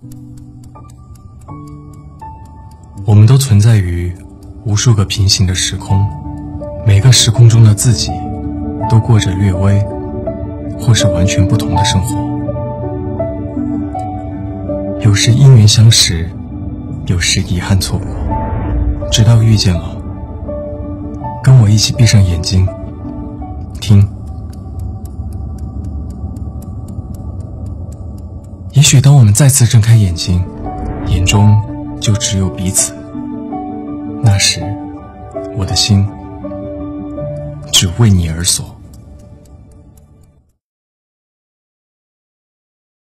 我们都存在于无数个平行的时空，每个时空中的自己都过着略微或是完全不同的生活。有时因缘相识，有时遗憾错过，直到遇见了。跟我一起闭上眼睛，听。也许当我们再次睁开眼睛，眼中就只有彼此。那时，我的心只为你而锁。